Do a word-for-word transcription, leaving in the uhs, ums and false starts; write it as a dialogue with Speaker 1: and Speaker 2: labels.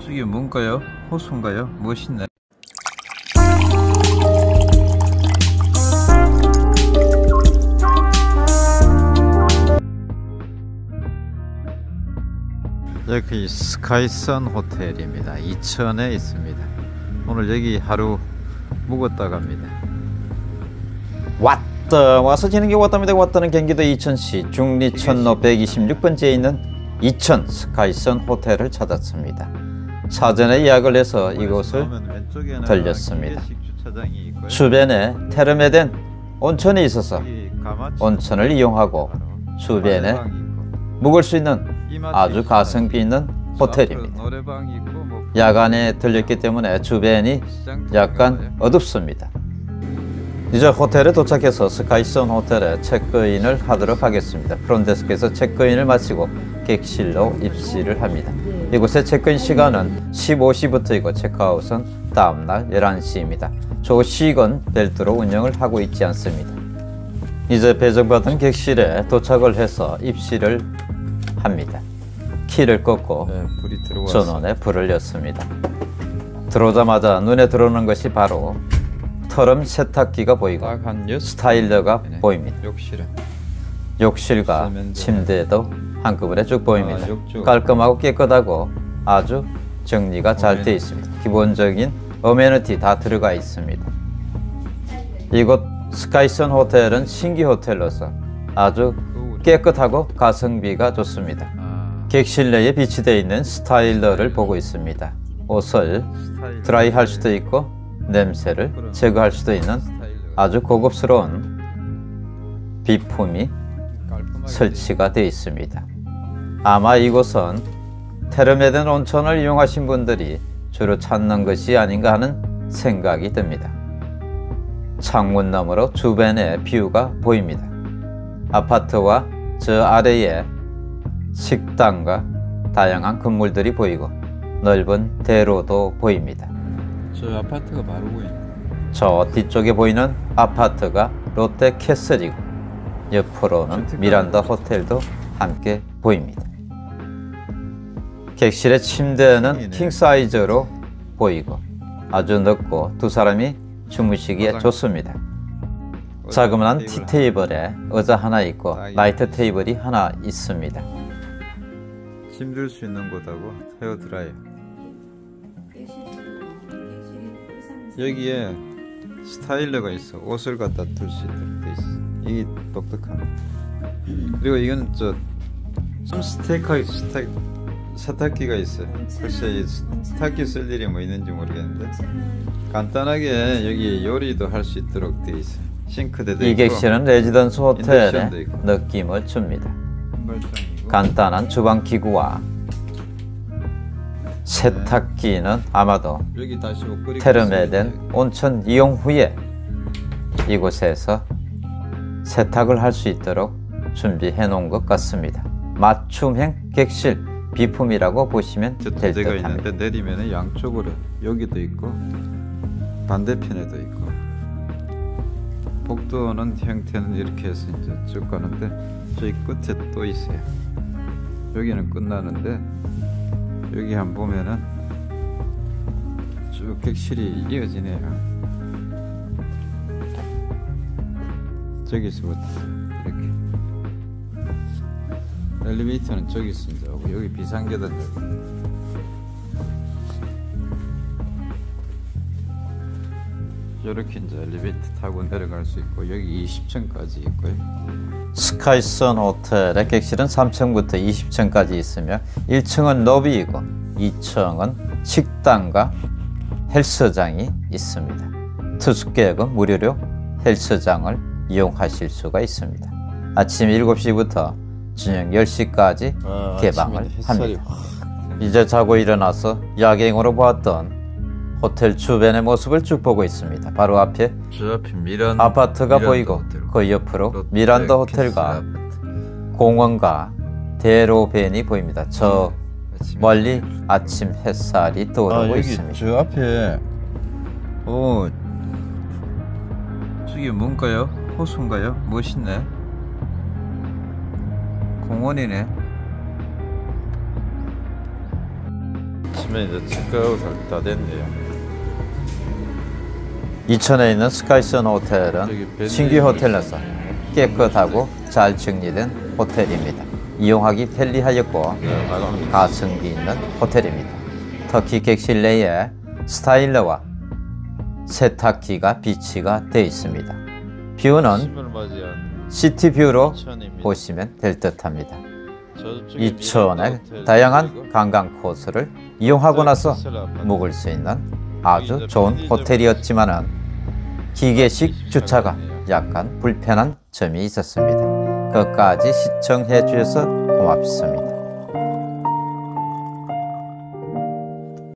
Speaker 1: 저게 뭔가요? 호수인가요? 멋있네. 여기 스카이선 호텔입니다. 이천에 있습니다. 오늘 여기 하루 묵었다 갑니다. 왔다 와서 지는 게 왔답니다. 왔다는 경기도 이천시 중리천로 백이십육 번지에 있는 이천 스카이선 호텔을 찾았습니다. 사전에 예약을 해서 이곳을 들렸습니다. 주변에 테르메덴 온천이 있어서 온천을 이용하고 주변에 묵을 수 있는 아주 가성비 있는 호텔입니다. 야간에 들렸기 때문에 주변이 약간 어둡습니다. 이제 호텔에 도착해서 스카이선 호텔에 체크인을 하도록 하겠습니다. 프론데스크에서 체크인을 마치고 객실로 입실을 합니다. 이곳의 체크인 시간은 십오 시부터이고 체크아웃은 다음날 열한 시입니다. 조식은 별도로 운영을 하고 있지 않습니다. 이제 배정받은 객실에 도착을 해서 입실을 합니다. 키를 꺾고 네, 불이 전원에 불을 였습니다. 들어오자마자 눈에 들어오는 것이 바로 트럼 세탁기가 보이고 스타일러가 네네. 보입니다. 욕실은. 욕실과 침대도 한꺼번에 쭉 보입니다. 아, 깔끔하고 깨끗하고 아주 정리가 잘 되어 있습니다. 기본적인 어메니티 다 들어가 있습니다. 이곳 스카이선 호텔은 신규 호텔로서 아주 깨끗하고 가성비가 좋습니다. 객실 내에 비치되어 있는 스타일러를 보고 있습니다. 옷을 드라이 할 수도 있고 냄새를 제거할 수도 있는 아주 고급스러운 비품이 설치가 되어 있습니다. 아마 이곳은 테르메덴 온천을 이용하신 분들이 주로 찾는 것이 아닌가 하는 생각이 듭니다. 창문 너머로 주변의 뷰가 보입니다. 아파트와 저 아래에 식당과 다양한 건물들이 보이고 넓은 대로도 보입니다.
Speaker 2: 저 아파트가 바로 보입니다.
Speaker 1: 저 뒤쪽에 보이는 아파트가 롯데 캐슬이고 옆으로는 미란다 호텔도 함께 보입니다. 객실의 침대는 킹사이즈로 보이고 아주 넓고 두 사람이 주무시기에 좋습니다. 자그마한 티테이블에 의자 하나 있고 라이트 테이블이 하나 있습니다.
Speaker 2: 힘들 수 있는 곳하고 헤어드라이어. 여기에 스타일러가 있어. 옷을 갖다 둘 수 있도록 돼 있어. 이게 독특하네. 그리고 이건 저 좀 스테이크 스타 세탁기가 있어요. 글쎄 이 세탁기 쓸 일이 뭐 있는지 모르겠는데 간단하게 여기 요리도 할 수 있도록 돼 있어요. 싱크대도
Speaker 1: 이 객실은 레지던스 호텔의 느낌을 줍니다. 간단한 주방 기구와 세탁기는 아마도 테르메덴 온천 이용 후에 이곳에서 세탁을 할 수 있도록 준비해 놓은 것 같습니다. 맞춤형 객실 비품이라고 보시면 될 듯합니다.
Speaker 2: 있는데 내리면 양쪽으로 여기도 있고 반대편에도 있고 복도는 형태는 이렇게 해서 이제 쭉 가는데 저기 끝에 또 있어요. 여기는 끝나는데 여기 한번 보면은 쭉 객실이 이어지네요. 저기서부터 이렇게 엘리베이터는 저기서 이제 오고 여기 비상계단 여기 이렇게 이제 엘리베이터 타고 내려갈 수 있고 여기 이십 층까지 있고요.
Speaker 1: 스카이선 호텔의 객실은 삼 층부터 이십 층까지 있으며 일 층은 로비이고 이 층은 식당과 헬스장이 있습니다. 투숙객은 무료로 헬스장을 이용하실 수가 있습니다. 아침 일곱 시부터 저녁 열 시까지 아, 개방을 합니다. 이제 자고 일어나서 야경으로 보았던 호텔 주변의 모습을 쭉 보고 있습니다. 바로 앞에
Speaker 2: 저 앞에 미란,
Speaker 1: 아파트가
Speaker 2: 미란다
Speaker 1: 보이고
Speaker 2: 호텔.
Speaker 1: 그 옆으로 미란다 호텔과 공원과 대로변이 보입니다. 저 음, 멀리 아침 햇살이 떠오르고 아, 있습니다.
Speaker 2: 저 앞에 오 저게 뭔가요? 호수인가요? 멋있네. 공원이네. 있으면 이제 체크아웃 다 됐네요.
Speaker 1: 이천에 있는 스카이선 호텔은 신규 호텔로서 깨끗하고 잘 정리된 호텔입니다. 이용하기 편리하였고 가성비 있는 호텔입니다. 특히 객실 내에 스타일러와 세탁기가 비치가 되어 있습니다. 뷰는 시티뷰로 보시면 될 듯합니다. 이천의 다양한 관광 코스를 이용하고 나서 묵을 수 있는 아주 좋은 호텔이었지만은 기계식 주차가 약간 불편한 점이 있었습니다. 끝까지 시청해 주셔서 고맙습니다.